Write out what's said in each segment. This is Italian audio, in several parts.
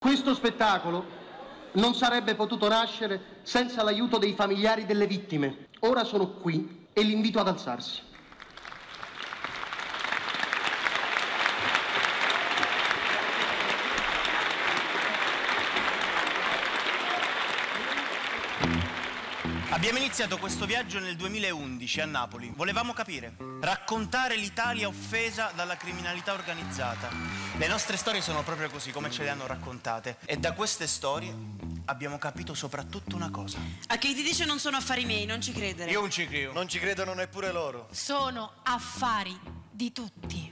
Questo spettacolo non sarebbe potuto nascere senza l'aiuto dei familiari delle vittime. Ora sono qui e li invito ad alzarsi. Abbiamo iniziato questo viaggio nel 2011 a Napoli. Volevamo capire, raccontare l'Italia offesa dalla criminalità organizzata. Le nostre storie sono proprio così, come ce le hanno raccontate. E da queste storie abbiamo capito soprattutto una cosa. A chi ti dice non sono affari miei, non ci credere. Io non ci credo. Non ci credono neppure loro. Sono affari di tutti.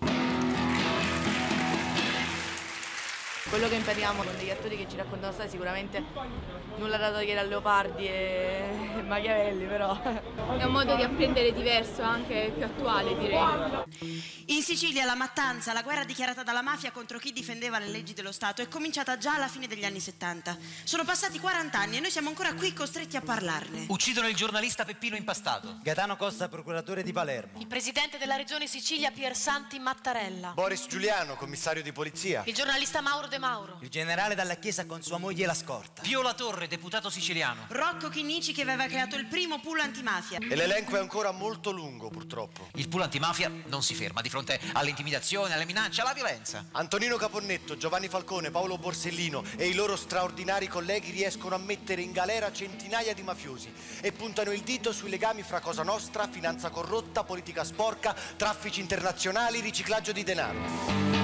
Quello che impariamo con degli attori che ci raccontano storie sicuramente nulla da togliere a Leopardi e Machiavelli, però è un modo di apprendere diverso, anche più attuale, direi. In Sicilia la mattanza, la guerra dichiarata dalla mafia contro chi difendeva le leggi dello Stato è cominciata già alla fine degli anni 70. Sono passati 40 anni e noi siamo ancora qui costretti a parlarne. Uccidono il giornalista Peppino Impastato. Gaetano Costa, procuratore di Palermo. Il presidente della regione Sicilia Piersanti Mattarella. Boris Giuliano, commissario di polizia. Il giornalista Mauro De Mauro. Il generale dalla chiesa con sua moglie la scorta. Pio La Torre, deputato siciliano. Rocco Chinnici che aveva creato il primo pool antimafia. E l'elenco è ancora molto lungo, purtroppo. Il pool antimafia non si ferma di fronte all'intimidazione, alle minacce, alla violenza. Antonino Caponnetto, Giovanni Falcone, Paolo Borsellino e i loro straordinari colleghi riescono a mettere in galera centinaia di mafiosi e puntano il dito sui legami fra Cosa Nostra, finanza corrotta, politica sporca, traffici internazionali, riciclaggio di denaro.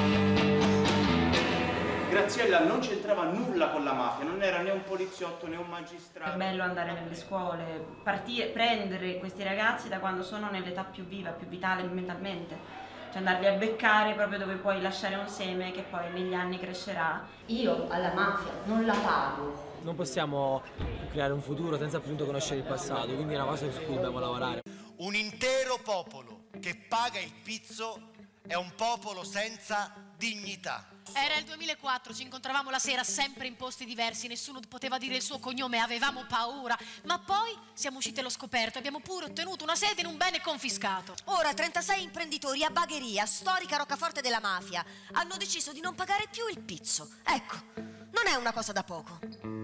Graziella non c'entrava nulla con la mafia, non era né un poliziotto né un magistrato. È bello andare nelle scuole, prendere questi ragazzi da quando sono nell'età più viva, più vitale mentalmente. Cioè andarli a beccare proprio dove puoi lasciare un seme che poi negli anni crescerà. Io alla mafia non la pago. Non possiamo creare un futuro senza appunto conoscere il passato, quindi è una cosa su cui dobbiamo lavorare. Un intero popolo che paga il pizzo è un popolo senza dignità. Era il 2004, ci incontravamo la sera sempre in posti diversi, nessuno poteva dire il suo cognome, avevamo paura. Ma poi siamo usciti allo scoperto, abbiamo pure ottenuto una sede in un bene confiscato. Ora 36 imprenditori a Bagheria, storica roccaforte della mafia, hanno deciso di non pagare più il pizzo. Ecco, non è una cosa da poco.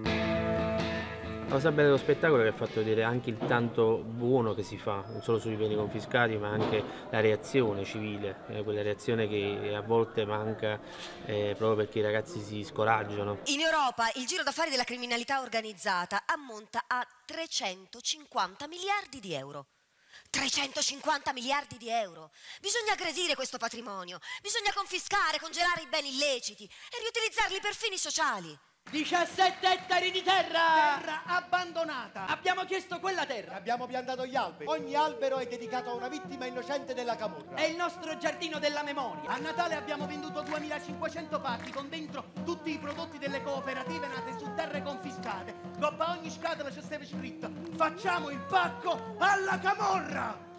La cosa bella dello spettacolo è che ha fatto vedere anche il tanto buono che si fa, non solo sui beni confiscati, ma anche la reazione civile, quella reazione che a volte manca proprio perché i ragazzi si scoraggiano. In Europa il giro d'affari della criminalità organizzata ammonta a 350 miliardi di euro. 350 miliardi di euro! Bisogna aggredire questo patrimonio, bisogna confiscare, congelare i beni illeciti e riutilizzarli per fini sociali. 17 ettari di terra abbandonata. Abbiamo chiesto quella terra. Abbiamo piantato gli alberi. Ogni albero è dedicato a una vittima innocente della camorra. È il nostro giardino della memoria. A Natale abbiamo venduto 2500 pacchi con dentro tutti i prodotti delle cooperative nate su terre confiscate. Coppa ogni scatola c'è sempre scritto: facciamo il pacco alla camorra.